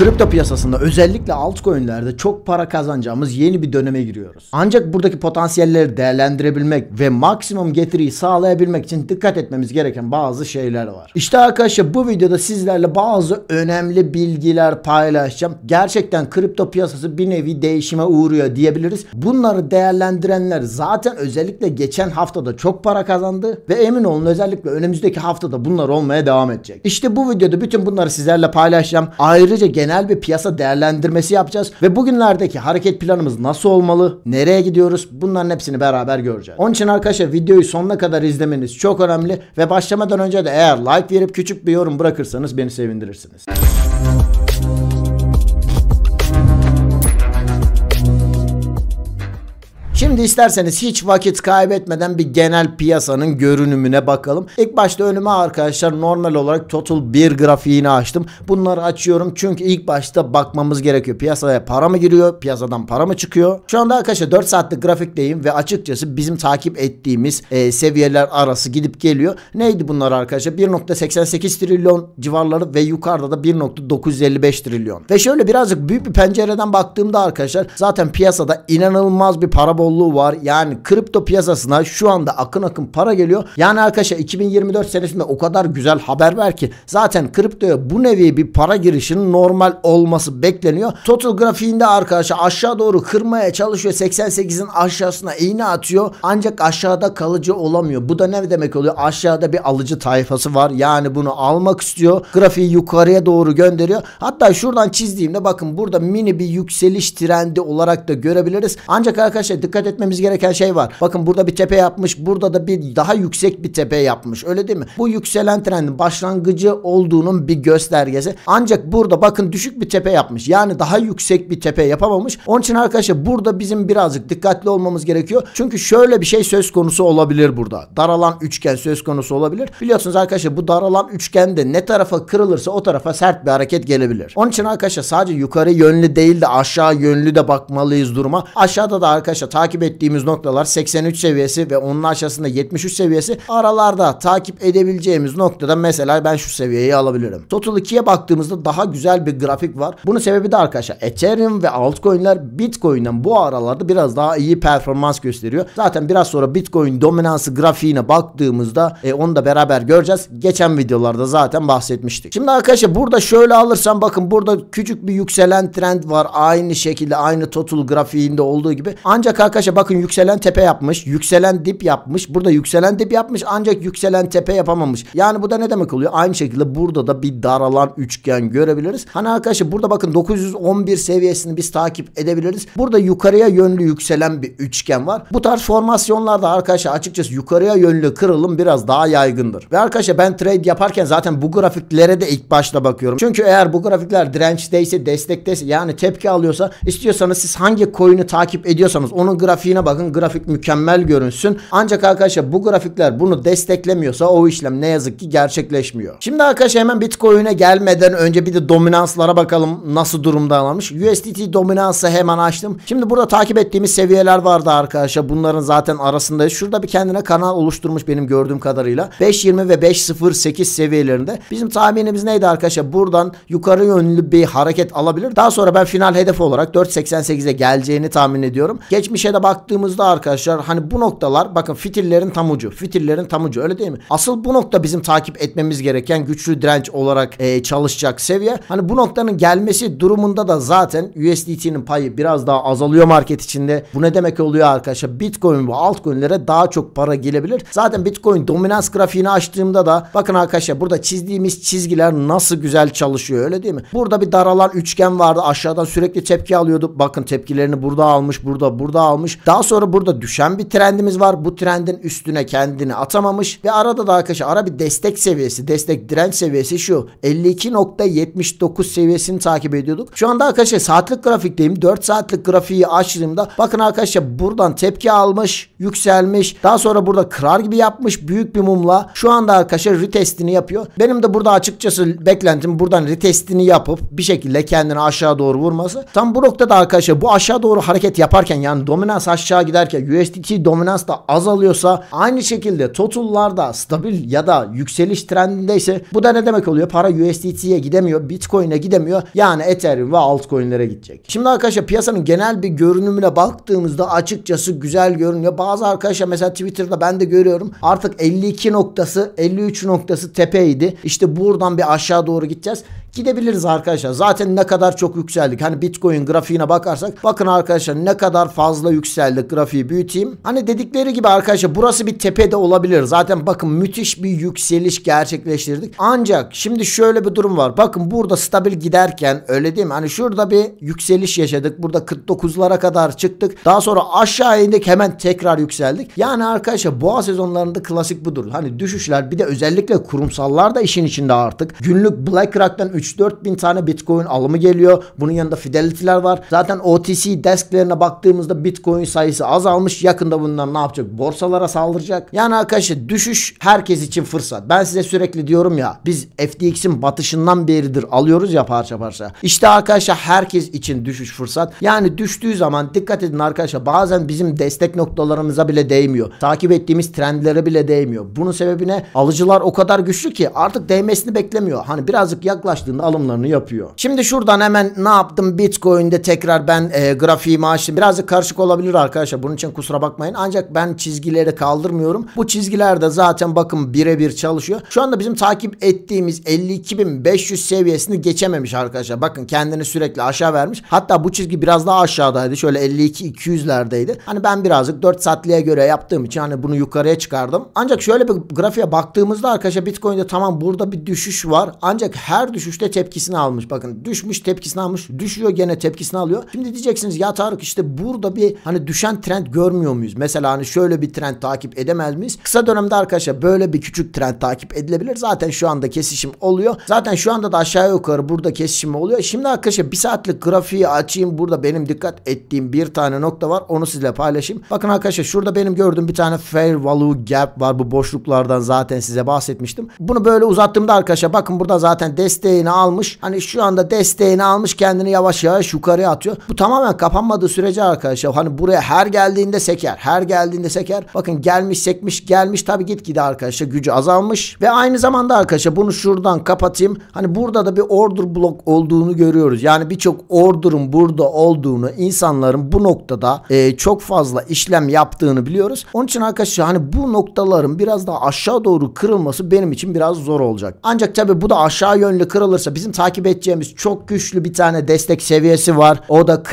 Kripto piyasasında özellikle altcoin'lerde çok para kazanacağımız yeni bir döneme giriyoruz. Ancak buradaki potansiyelleri değerlendirebilmek ve maksimum getiriyi sağlayabilmek için dikkat etmemiz gereken bazı şeyler var. İşte arkadaşlar bu videoda sizlerle bazı önemli bilgiler paylaşacağım. Gerçekten kripto piyasası bir nevi değişime uğruyor diyebiliriz. Bunları değerlendirenler zaten özellikle geçen haftada çok para kazandı ve emin olun özellikle önümüzdeki haftada bunlar olmaya devam edecek. İşte bu videoda bütün bunları sizlerle paylaşacağım. Ayrıca genel bir piyasa değerlendirmesi yapacağız ve bugünlerdeki hareket planımız nasıl olmalı, nereye gidiyoruz, bunların hepsini beraber göreceğiz. Onun için arkadaşlar videoyu sonuna kadar izlemeniz çok önemli ve başlamadan önce de eğer like verip küçük bir yorum bırakırsanız beni sevindirirsiniz. Şimdi isterseniz hiç vakit kaybetmeden bir genel piyasanın görünümüne bakalım. İlk başta önüme arkadaşlar normal olarak Total 1 grafiğini açtım. Bunları açıyorum çünkü ilk başta bakmamız gerekiyor. Piyasaya para mı giriyor? Piyasadan para mı çıkıyor? Şu anda arkadaşlar 4 saatlik grafikteyim ve açıkçası bizim takip ettiğimiz seviyeler arası gidip geliyor. Neydi bunlar arkadaşlar? 1.88 trilyon civarları ve yukarıda da 1.955 trilyon. Ve şöyle birazcık büyük bir pencereden baktığımda arkadaşlar zaten piyasada inanılmaz bir para bolluğu var. Yani kripto piyasasına şu anda akın akın para geliyor. Yani arkadaşlar 2024 senesinde o kadar güzel haber ver ki zaten kriptoya bu nevi bir para girişinin normal olması bekleniyor. Total grafiğinde arkadaşlar aşağı doğru kırmaya çalışıyor. 88'in aşağısına iğne atıyor. Ancak aşağıda kalıcı olamıyor. Bu da ne demek oluyor? Aşağıda bir alıcı tayfası var. Yani bunu almak istiyor. Grafiği yukarıya doğru gönderiyor. Hatta şuradan çizdiğimde bakın burada mini bir yükseliş trendi olarak da görebiliriz. Ancak arkadaşlar dikkat etmemiz gereken şey var. Bakın burada bir tepe yapmış. Burada da bir daha yüksek bir tepe yapmış. Öyle değil mi? Bu yükselen trendin başlangıcı olduğunun bir göstergesi. Ancak burada bakın düşük bir tepe yapmış. Yani daha yüksek bir tepe yapamamış. Onun için arkadaşlar burada bizim birazcık dikkatli olmamız gerekiyor. Çünkü şöyle bir şey söz konusu olabilir burada. Daralan üçgen söz konusu olabilir. Biliyorsunuz arkadaşlar bu daralan üçgende ne tarafa kırılırsa o tarafa sert bir hareket gelebilir. Onun için arkadaşlar sadece yukarı yönlü değil de aşağı yönlü de bakmalıyız duruma. Aşağıda da arkadaşlar takip ettiğimiz noktalar 83 seviyesi ve onun aşağısında 73 seviyesi. Aralarda takip edebileceğimiz noktada mesela ben şu seviyeyi alabilirim. Total 2'ye baktığımızda daha güzel bir grafik var. Bunun sebebi de arkadaşlar Ethereum ve altcoin'ler Bitcoin'den bu aralarda biraz daha iyi performans gösteriyor. Zaten biraz sonra Bitcoin dominansı grafiğine baktığımızda onu da beraber göreceğiz. Geçen videolarda zaten bahsetmiştik. Şimdi arkadaşlar burada şöyle alırsam bakın burada küçük bir yükselen trend var. Aynı şekilde aynı Total grafiğinde olduğu gibi. Ancak arkadaşlar bakın yükselen tepe yapmış. Yükselen dip yapmış. Burada yükselen dip yapmış ancak yükselen tepe yapamamış. Yani bu da ne demek oluyor? Aynı şekilde burada da bir daralan üçgen görebiliriz. Hani arkadaşlar burada bakın 911 seviyesini biz takip edebiliriz. Burada yukarıya yönlü yükselen bir üçgen var. Bu tarz formasyonlarda arkadaşlar açıkçası yukarıya yönlü kırılım biraz daha yaygındır. Ve arkadaşlar ben trade yaparken zaten bu grafiklere de ilk başta bakıyorum. Çünkü eğer bu grafikler dirençteyse, destekteyse yani tepki alıyorsa istiyorsanız siz hangi coin'i takip ediyorsanız onun grafiğine bakın. Grafik mükemmel görünsün. Ancak arkadaşlar bu grafikler bunu desteklemiyorsa o işlem ne yazık ki gerçekleşmiyor. Şimdi arkadaşlar hemen Bitcoin'e gelmeden önce bir de dominanslara bakalım nasıl durumda almış. USDT dominansı hemen açtım. Şimdi burada takip ettiğimiz seviyeler vardı arkadaşlar. Bunların zaten arasındayız. Şurada bir kendine kanal oluşturmuş benim gördüğüm kadarıyla. 5.20 ve 5.08 seviyelerinde. Bizim tahminimiz neydi arkadaşlar? Buradan yukarı yönlü bir hareket alabilir. Daha sonra ben final hedef olarak 4.88'e geleceğini tahmin ediyorum. Geçmişe de baktığımızda arkadaşlar hani bu noktalar bakın fitillerin tam ucu. Fitillerin tam ucu öyle değil mi? Asıl bu nokta bizim takip etmemiz gereken güçlü direnç olarak çalışacak seviye. Hani bu noktanın gelmesi durumunda da zaten USDT'nin payı biraz daha azalıyor market içinde. Bu ne demek oluyor arkadaşlar? Bitcoin ve altcoin'lere daha çok para gelebilir. Zaten Bitcoin dominans grafiğini açtığımda da bakın arkadaşlar burada çizdiğimiz çizgiler nasıl güzel çalışıyor öyle değil mi? Burada bir daralan üçgen vardı. Aşağıdan sürekli tepki alıyordu. Bakın tepkilerini burada almış, burada almış. Daha sonra burada düşen bir trendimiz var. Bu trendin üstüne kendini atamamış ve arada da arkadaşlar ara bir destek seviyesi, destek direnç seviyesi şu 52.79 seviyesini takip ediyorduk. Şu anda arkadaşlar saatlik grafikteyim. 4 saatlik grafiği açtığımda bakın arkadaşlar buradan tepki almış, yükselmiş. Daha sonra burada kırar gibi yapmış büyük bir mumla. Şu anda arkadaşlar retestini yapıyor. Benim de burada açıkçası beklentim buradan retestini yapıp bir şekilde kendini aşağı doğru vurması. Tam bu noktada arkadaşlar bu aşağı doğru hareket yaparken yani dominans aşağı giderken USDT dominans da azalıyorsa, aynı şekilde total'larda stabil ya da yükseliş trendindeyse bu da ne demek oluyor? Para USDT'ye gidemiyor, Bitcoin'e gidemiyor. Yani Ethereum ve altcoin'lere gidecek. Şimdi arkadaşlar piyasanın genel bir görünümüne baktığımızda açıkçası güzel görünüyor. Bazı arkadaşlar mesela Twitter'da ben de görüyorum. Artık 52 noktası, 53 noktası tepeydi. İşte buradan bir aşağı doğru gideceğiz. Gidebiliriz arkadaşlar. Zaten ne kadar çok yükseldik. Hani Bitcoin grafiğine bakarsak bakın arkadaşlar ne kadar fazla yükseldik. Grafiği büyüteyim. Hani dedikleri gibi arkadaşlar burası bir tepede olabilir. Zaten bakın müthiş bir yükseliş gerçekleştirdik. Ancak şimdi şöyle bir durum var. Bakın burada stabil giderken öyle değil mi? Hani şurada bir yükseliş yaşadık. Burada 49'lara kadar çıktık. Daha sonra aşağı indik, hemen tekrar yükseldik. Yani arkadaşlar boğa sezonlarında klasik budur. Hani düşüşler, bir de özellikle kurumsallar da işin içinde artık. Günlük BlackRock'tan 3-4 bin tane Bitcoin alımı geliyor. Bunun yanında Fidelity'ler var. Zaten OTC desklerine baktığımızda Bitcoin sayısı azalmış. Yakında bunlar ne yapacak? Borsalara saldıracak. Yani arkadaşlar düşüş herkes için fırsat. Ben size sürekli diyorum ya, biz FTX'in batışından beridir alıyoruz ya parça parça. İşte arkadaşlar herkes için düşüş fırsat. Yani düştüğü zaman dikkat edin arkadaşlar, bazen bizim destek noktalarımıza bile değmiyor. Takip ettiğimiz trendlere bile değmiyor. Bunun sebebi ne? Alıcılar o kadar güçlü ki artık değmesini beklemiyor. Hani birazcık yaklaştığında alımlarını yapıyor. Şimdi şuradan hemen ne yaptım? Bitcoin'de tekrar ben grafiğimi açtım. Birazcık karışık olabilir arkadaşlar. Bunun için kusura bakmayın. Ancak ben çizgileri kaldırmıyorum. Bu çizgiler de zaten bakın birebir çalışıyor. Şu anda bizim takip ettiğimiz 52.500 seviyesini geçememiş arkadaşlar. Bakın kendini sürekli aşağı vermiş. Hatta bu çizgi biraz daha aşağıdaydı. Şöyle 52.200'lerdeydi. Hani ben birazcık 4 saatliğe göre yaptığım için hani bunu yukarıya çıkardım. Ancak şöyle bir grafiğe baktığımızda arkadaşlar Bitcoin'de tamam burada bir düşüş var. Ancak her düşüşte tepkisini almış. Bakın düşmüş, tepkisini almış. Düşüyor, gene tepkisini alıyor. Şimdi diyeceksiniz ya Tarık, işte burada bir hani düşen trend görmüyor muyuz? Mesela hani şöyle bir trend takip edemez miyiz? Kısa dönemde arkadaşlar böyle bir küçük trend takip edilebilir. Zaten şu anda kesişim oluyor. Zaten şu anda da aşağı yukarı burada kesişim oluyor. Şimdi arkadaşlar bir saatlik grafiği açayım. Burada benim dikkat ettiğim bir tane nokta var. Onu sizle paylaşayım. Bakın arkadaşlar şurada benim gördüğüm bir tane fair value gap var. Bu boşluklardan zaten size bahsetmiştim. Bunu böyle uzattığımda arkadaşlar bakın burada zaten desteğini almış. Hani şu anda desteğini almış, kendini yavaş yavaş yukarıya atıyor. Bu tamamen kapanmadığı sürece arkadaşlar hani buraya her geldiğinde seker. Her geldiğinde seker. Bakın gelmiş, sekmiş, gelmiş. Tabii gitgide arkadaşlar gücü azalmış. Ve aynı zamanda arkadaşlar bunu şuradan kapatayım. Hani burada da bir order block olduğunu görüyoruz. Yani birçok order'ın burada olduğunu, insanların bu noktada çok fazla işlem yaptığını biliyoruz. Onun için arkadaşlar hani bu noktaların biraz daha aşağı doğru kırılması benim için biraz zor olacak. Ancak tabii bu da aşağı yönlü kırılırsa bizim takip edeceğimiz çok güçlü bir tane destek seviyesi var. O da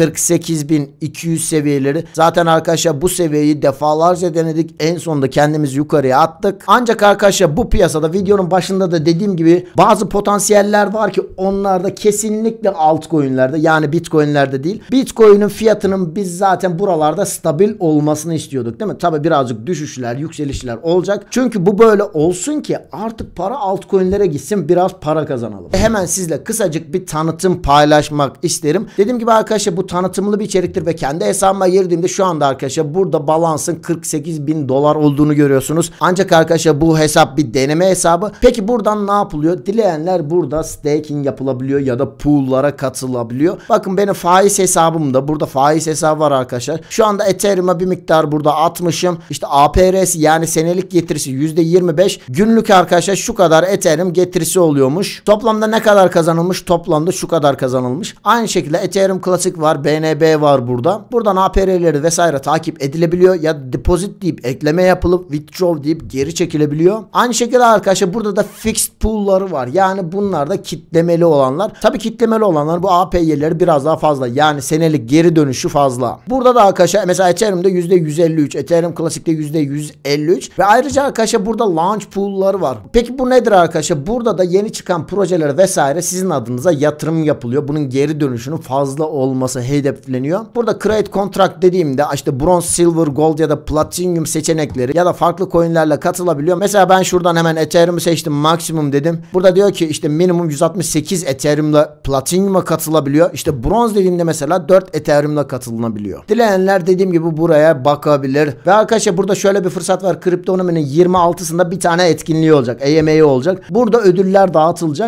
48.200 seviyeleri. Zaten arkadaşlar bu seviyeyi defalarca denedik. En sonunda kendimizi yukarıya attık. Ancak arkadaşlar bu piyasada videonun başında da dediğim gibi bazı potansiyeller var ki onlar da kesinlikle altcoin'lerde, yani Bitcoin'lerde değil. Bitcoin'in fiyatının biz zaten buralarda stabil olmasını istiyorduk değil mi? Tabi birazcık düşüşler, yükselişler olacak. Çünkü bu böyle olsun ki artık para altcoin'lere gitsin, biraz para kazanalım. Hemen sizle kısacık bir tanıtım paylaşmak isterim. Dediğim gibi arkadaşlar bu tanıtımlı bir içeriktir ve kendi hesabıma girdiğimde şu anda arkadaşlar burada balansın 48.000 dolar olduğunu görüyorsunuz. Ancak arkadaşlar bu hesap bir deneme hesabı. Peki buradan ne yapılıyor? Dileyenler burada staking yapılabiliyor ya da pool'lara katılabiliyor. Bakın benim faiz hesabımda burada faiz hesabı var arkadaşlar. Şu anda Ethereum'a bir miktar burada atmışım. İşte APR'si yani senelik getirisi %25. Günlük arkadaşlar şu kadar Ethereum getirisi oluyormuş. Toplamda ne kadar kazanılmış? Toplamda şu kadar kazanılmış. Aynı şekilde Ethereum Classic var, BNB var burada. Buradan APR'leri vesaire takip edilebiliyor ya deposit deyip ekleme yapılıp withdraw deyip geri çekilebiliyor. Aynı şekilde arkadaşlar burada da fixed pool'ları var. Yani bunlar da kitlemeli olanlar. Tabii kitlemeli olanlar bu APY'leri biraz daha fazla. Yani senelik geri dönüşü fazla. Burada da arkadaşlar mesela Ethereum'da %153, Ethereum Classic'te %153 ve ayrıca arkadaşlar burada launch pool'ları var. Peki bu nedir arkadaşlar? Burada da yeni çıkan projeler vesaire sizin adınıza yatırım yapılıyor. Bunun geri dönüşünün fazla olması hedefleniyor. Burada create contract dediğimde işte bronze, silver, gold ya da platinum seçenekleri ya da farklı coinlerle katılabiliyor. Mesela ben şuradan hemen Ethereum'u seçtim, maksimum dedim. Burada diyor ki işte minimum 168 Ethereum'la platinum'a katılabiliyor. İşte bronze dediğimde mesela 4 Ethereum'la katılınabiliyor. Dileyenler dediğim gibi buraya bakabilir. Ve arkadaşlar burada şöyle bir fırsat var. Kriptonominin 26'sında bir tane etkinliği olacak. AMA olacak. Burada ödüller dağıtılacak. Onun için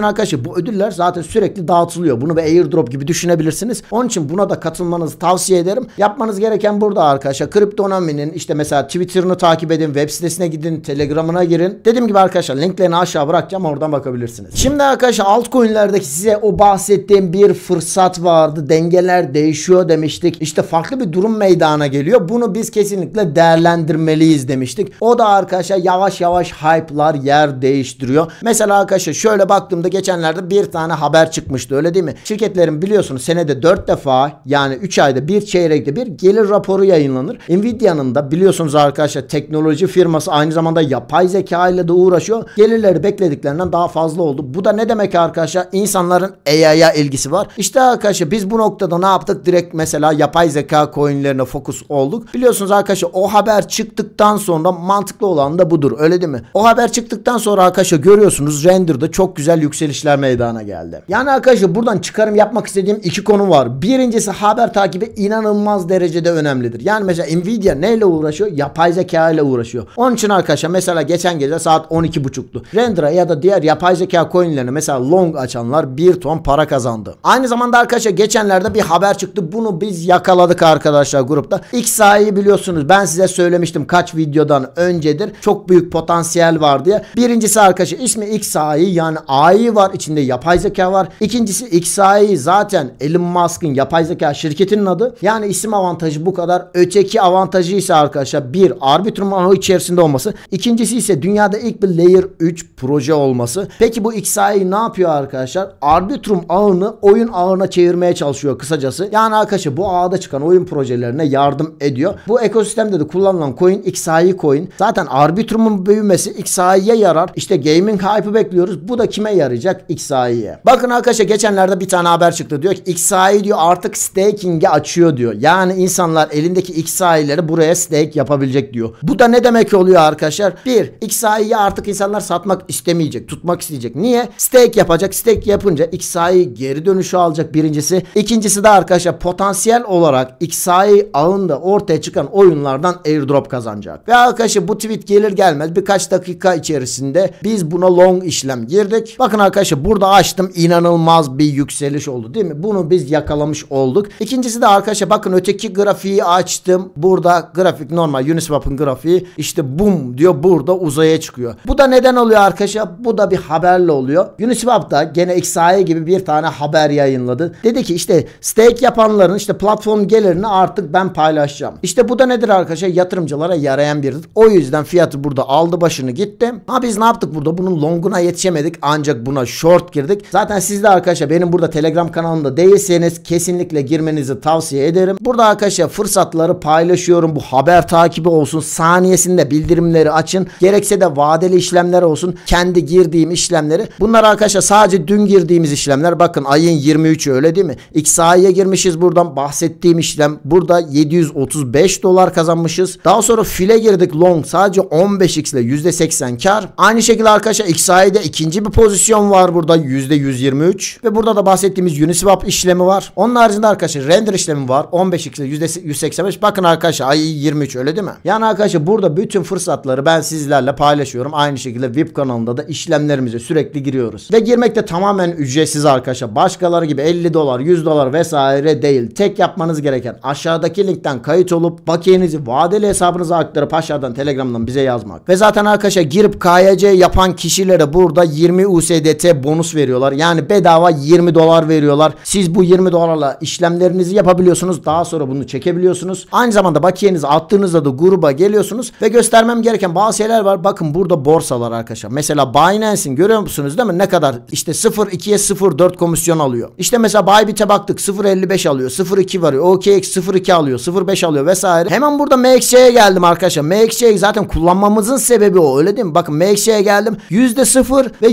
arkadaşlar bu ödüller zaten sürekli dağıtılıyor. Bunu bir airdrop gibi düşünebilirsiniz. Onun için buna da katılmanızı tavsiye ederim. Yapmanız gereken burada arkadaşlar Kriptonomi'nin işte mesela Twitter'ını takip edin, web sitesine gidin, Telegram'ına girin. Dediğim gibi arkadaşlar linklerini aşağı bırakacağım, oradan bakabilirsiniz. Şimdi arkadaşlar altcoin'lerdeki size o bahsettiğim bir fırsat vardı. Dengeler değişiyor demiştik. İşte farklı bir durum meydana geliyor. Bunu biz kesinlikle değerlendirmeliyiz demiştik. O da arkadaşlar yavaş yavaş hype'lar yer değiştiriyor. Mesela arkadaşlar şöyle baktığımda geçenlerde bir tane haber çıkmıştı, öyle değil mi? Şirketlerin biliyorsunuz senede 4 defa yani 3 ayda bir, çeyrekte bir gelir raporu yayınlanır. Nvidia'nın da biliyorsunuz arkadaşlar teknoloji firması, aynı zamanda yapay zeka ile de uğraşıyor. Gelirleri beklediklerinden daha fazla oldu. Bu da ne demek arkadaşlar? İnsanların AI'ya ilgisi var. İşte arkadaşlar biz bu noktada ne yaptık? Direkt mesela yapay zeka coinlerine fokus olduk. Biliyorsunuz arkadaşlar o haber çıktıktan sonra mantıklı olan da budur, öyle değil mi? O haber çıktıktan sonra arkadaşlar görüyorsunuz render'da çok güzel yükselişler meydana geldi. Yani arkadaşlar buradan çıkarım yapmak istediğim iki konu var. Birincisi haber takibi inanılmaz derecede önemlidir. Yani mesela Nvidia neyle uğraşıyor? Yapay zeka ile uğraşıyor. Onun için arkadaşlar mesela geçen gece saat 12.30'tu. Render'a ya da diğer yapay zeka coinlerine mesela long açanlar 1 ton para kazandı. Aynı zamanda arkadaşlar geçenlerde bir haber çıktı. Bunu biz yakaladık arkadaşlar grupta. XAI'yi biliyorsunuz, ben size söylemiştim kaç videodan öncedir. Çok büyük potansiyel var diye. Birincisi arkadaşlar ismi XAI, yani AI var, içinde yapay zeka var. İkincisi XAI zaten Elon Musk'ın yapay zeka şirketinin adı. Yani isim avantajı bu kadar. Öteki avantajı ise arkadaşlar bir, Arbitrum ağı içerisinde olması. İkincisi ise dünyada ilk bir Layer 3 proje olması. Peki bu XAI ne yapıyor arkadaşlar? Arbitrum ağını oyun ağına çevirmeye çalışıyor kısacası. Yani arkadaşlar bu ağda çıkan oyun projelerine yardım ediyor. Bu ekosistemde de kullanılan coin XAI coin. Zaten Arbitrum'un büyümesi XAI'ye yarar. İşte gaming hype'ı bekliyoruz. Bu da kime yarayacak? XAI'ye. Bakın arkadaşlar geçenlerde bir tane haber çıktı. Diyor ki XAI diyor artık staking'i açıyor diyor. Yani insanlar elindeki XAI'leri buraya stake yapabilecek diyor. Bu da ne demek oluyor arkadaşlar? Bir, XAI'yi artık insanlar satmak istemeyecek. Tutmak isteyecek. Niye? Stake yapacak. Stake yapınca XAI geri dönüşü alacak birincisi. İkincisi de arkadaşlar potansiyel olarak XAI ağında ortaya çıkan oyunlardan airdrop kazanacak. Ve arkadaşlar bu tweet gelir gelmez birkaç dakika içerisinde biz buna long işlem girdik. Bakın arkadaşlar burada açtım, inanılmaz bir yükseliş oldu değil mi? Bunu biz yakalamış olduk. İkincisi de arkadaşlar bakın öteki grafiği açtım. Burada grafik normal Uniswap'ın grafiği işte boom diyor, burada uzaya çıkıyor. Bu da neden oluyor arkadaşlar? Bu da bir haberle oluyor. Uniswap da gene XAI gibi bir tane haber yayınladı. Dedi ki işte stake yapanların işte platform gelirini artık ben paylaşacağım. İşte bu da nedir arkadaşlar? Yatırımcılara yarayan biridir. O yüzden fiyatı burada aldı başını gitti. Ha biz ne yaptık burada? Bunun longuna yetişemedik ancak buna short girdik. Zaten siz de arkadaşlar benim burada Telegram kanalımda değilseniz kesinlikle girmenizi tavsiye ederim. Burada arkadaşlar fırsatları paylaşıyorum. Bu haber takibi olsun. Saniyesinde bildirimleri açın. Gerekse de vadeli işlemler olsun. Kendi girdiğim işlemleri. Bunlar arkadaşlar sadece dün girdiğimiz işlemler. Bakın ayın 23'ü öyle değil mi? XAI'ye girmişiz buradan. Bahsettiğim işlem. Burada 735 dolar kazanmışız. Daha sonra file girdik long. Sadece 15x ile %80 kar. Aynı şekilde arkadaşlar XAI'de ikinci bir pozisyon var burada. %123. Ve burada da bahsettiğimiz Uniswap işlemi var. Onun haricinde arkadaşlar render işlemi var. 15x ile %185. Bakın arkadaşlar ay 23 öyle değil mi? Yani arkadaşlar burada bütün fırsatları ben sizlerle paylaşıyorum. Aynı şekilde VIP kanalında da işlemlerimize sürekli giriyoruz. Ve girmek de tamamen ücretsiz arkadaşlar. Başkaları gibi 50 dolar, 100 dolar vesaire değil. Tek yapmanız gereken aşağıdaki linkten kayıt olup bakiyenizi vadeli hesabınıza aktarıp aşağıdan Telegram'dan bize yazmak. Ve zaten arkadaşlar girip KYC yapan kişilere burada 20 USDT bonus veriyorlar. Yani bedava 20 dolar veriyorlar. Siz bu 20 dolarla işlemlerinizi yapabiliyorsunuz. Daha sonra bunu çekebiliyorsunuz. Aynı zamanda bakiyenizi attığınızda da gruba geliyorsunuz. Ve göstermem gereken bazı şeyler var. Bakın burada borsalar arkadaşlar. Mesela Binance'in görüyor musunuz değil mi? Ne kadar? İşte 0.2'ye 0.4 komisyon alıyor. İşte mesela Bybit'e baktık 0.55 alıyor. 0.2 varıyor. OKX 0.2 alıyor. 0.5 alıyor vesaire. Hemen burada MXC'ye geldim arkadaşlar. MXC'yi zaten kullanmamızın sebebi o. Öyle değil mi? Bakın MXC'ye geldim. %0 ve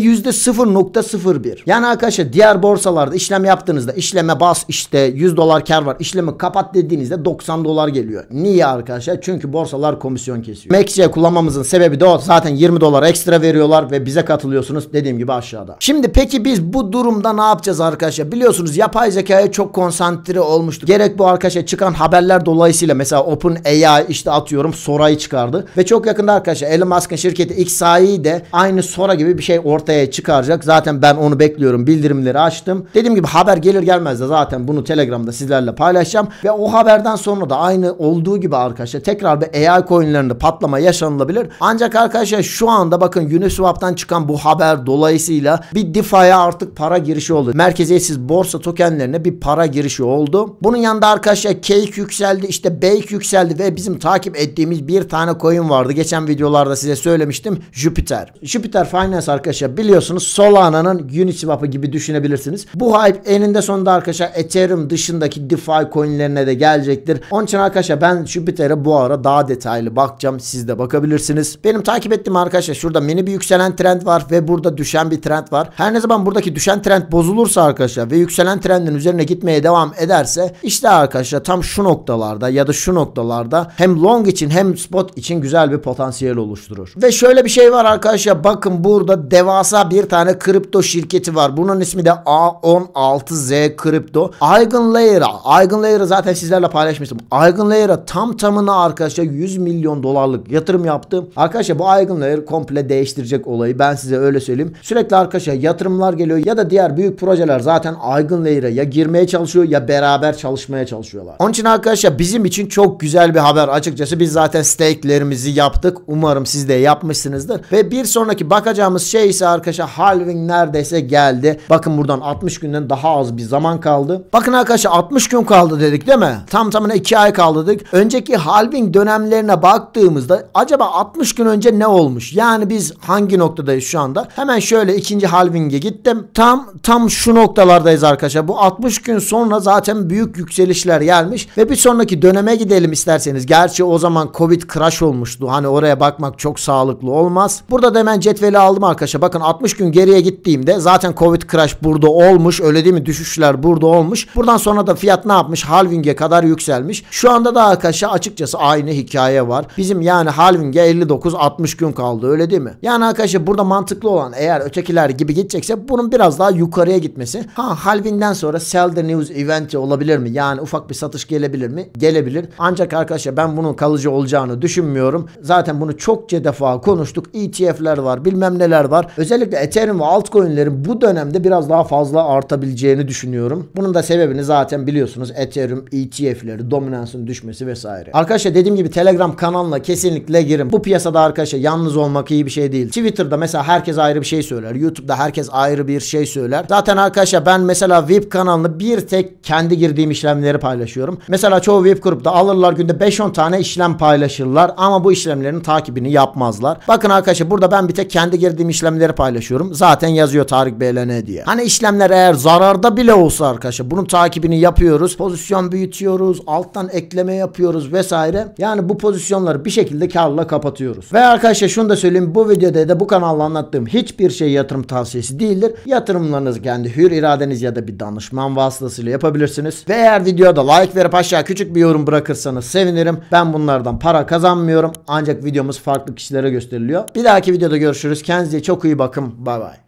%0.01. Yani arkadaşlar diğer borsalarda işlem yaptığınızda işleme bas işte 100 dolar kar var. İşlemi kapat dediğinizde 90 dolar geliyor. Niye arkadaşlar? Çünkü borsalar komisyon kesiyor. MXC kullanmamızın sebebi de o. Zaten 20 dolar ekstra veriyorlar ve bize katılıyorsunuz. Dediğim gibi aşağıda. Şimdi peki biz bu durumda ne yapacağız arkadaşlar? Biliyorsunuz yapay zekaya çok konsantre olmuştuk. Gerek bu arkadaşlar çıkan haberler dolayısıyla mesela OpenAI işte atıyorum Sora'yı çıkardı. Ve çok yakında arkadaşlar Elon Musk'ın şirketi XAI de aynı Sora gibi bir şey ortaya çıkaracak. olacak. Zaten ben onu bekliyorum. Bildirimleri açtım. Dediğim gibi haber gelir gelmez de zaten bunu Telegram'da sizlerle paylaşacağım. Ve o haberden sonra da aynı olduğu gibi arkadaşlar tekrar bir AI coinlerinde patlama yaşanılabilir. Ancak arkadaşlar şu anda bakın Uniswap'tan çıkan bu haber dolayısıyla bir DeFi'ye artık para girişi oldu. Merkeziyetsiz borsa tokenlerine bir para girişi oldu. Bunun yanında arkadaşlar Cake yükseldi, işte Bake yükseldi ve bizim takip ettiğimiz bir tane coin vardı. Geçen videolarda size söylemiştim. Jupiter. Jupiter Finance arkadaşlar biliyorsunuz Solana'nın Uniswap'ı gibi düşünebilirsiniz. Bu hype eninde sonunda arkadaşlar Ethereum dışındaki DeFi coinlerine de gelecektir. Onun için arkadaşlar ben Jupiter'e bu ara daha detaylı bakacağım. Siz de bakabilirsiniz. Benim takip ettiğim arkadaşlar şurada mini bir yükselen trend var ve burada düşen bir trend var. Her ne zaman buradaki düşen trend bozulursa arkadaşlar ve yükselen trendin üzerine gitmeye devam ederse işte arkadaşlar tam şu noktalarda ya da şu noktalarda hem long için hem spot için güzel bir potansiyel oluşturur. Ve şöyle bir şey var arkadaşlar, bakın burada devasa bir tane kripto şirketi var. Bunun ismi de A16Z Kripto. Eigenlayer'a zaten sizlerle paylaşmıştım. Eigenlayer'a tamına arkadaşlar 100 milyon dolarlık yatırım yaptı. Arkadaşlar bu Eigenlayer komple değiştirecek olayı. Ben size öyle söyleyeyim. Sürekli arkadaşlar yatırımlar geliyor ya da diğer büyük projeler zaten Eigenlayer'a ya girmeye çalışıyor ya beraber çalışmaya çalışıyorlar. Onun için arkadaşlar bizim için çok güzel bir haber. Açıkçası biz zaten stake'lerimizi yaptık. Umarım siz de yapmışsınızdır. Ve bir sonraki bakacağımız şey ise arkadaşlar halving neredeyse geldi. Bakın buradan 60 günden daha az bir zaman kaldı. Bakın arkadaşlar 60 gün kaldı dedik değil mi? Tamına 2 ay kaldı dedik. Önceki halving dönemlerine baktığımızda acaba 60 gün önce ne olmuş? Yani biz hangi noktadayız şu anda? Hemen şöyle ikinci halving'e gittim. Tam şu noktalardayız arkadaşlar. Bu 60 gün sonra zaten büyük yükselişler gelmiş ve bir sonraki döneme gidelim isterseniz. Gerçi o zaman Covid crash olmuştu. Hani oraya bakmak çok sağlıklı olmaz. Burada da hemen cetveli aldım arkadaşlar. Bakın 60 gün geriye gittiğimde zaten Covid crash burada olmuş. Öyle değil mi? Düşüşler burada olmuş. Buradan sonra da fiyat ne yapmış? Halving'e kadar yükselmiş. Şu anda da arkadaşlar açıkçası aynı hikaye var. Bizim yani halving'e 59-60 gün kaldı. Öyle değil mi? Yani arkadaşlar burada mantıklı olan eğer ötekiler gibi gidecekse bunun biraz daha yukarıya gitmesi. Halving'den sonra sell the news eventi olabilir mi? Yani ufak bir satış gelebilir mi? Gelebilir. Ancak arkadaşlar ben bunun kalıcı olacağını düşünmüyorum. Zaten bunu çokça defa konuştuk. ETF'ler var, bilmem neler var. Özellikle Ethereum ve altcoin'lerin bu dönemde biraz daha fazla artabileceğini düşünüyorum. Bunun da sebebini zaten biliyorsunuz. Ethereum ETF'leri, dominansın düşmesi vesaire. Arkadaşlar dediğim gibi Telegram kanalına kesinlikle girin. Bu piyasada arkadaşlar yalnız olmak iyi bir şey değil. Twitter'da mesela herkes ayrı bir şey söyler. YouTube'da herkes ayrı bir şey söyler. Zaten arkadaşlar ben mesela VIP kanalını bir tek kendi girdiğim işlemleri paylaşıyorum. Mesela çoğu VIP grupta alırlar günde 5-10 tane işlem paylaşırlar ama bu işlemlerin takibini yapmazlar. Bakın arkadaşlar burada ben bir tek kendi girdiğim işlemleri paylaşıyorum. Zaten yazıyor Tarık BLN diye. Hani işlemler eğer zararda bile olsa arkadaşlar bunun takibini yapıyoruz. Pozisyon büyütüyoruz. Alttan ekleme yapıyoruz vesaire. Yani bu pozisyonları bir şekilde karla kapatıyoruz. Ve arkadaşlar şunu da söyleyeyim. Bu videoda da bu kanalda anlattığım hiçbir şey yatırım tavsiyesi değildir. Yatırımlarınızı kendi hür iradeniz ya da bir danışman vasıtasıyla yapabilirsiniz. Ve eğer videoda like verip aşağı küçük bir yorum bırakırsanız sevinirim. Ben bunlardan para kazanmıyorum. Ancak videomuz farklı kişilere gösteriliyor. Bir dahaki videoda görüşürüz. Kendinize çok iyi bakın. Bay bay.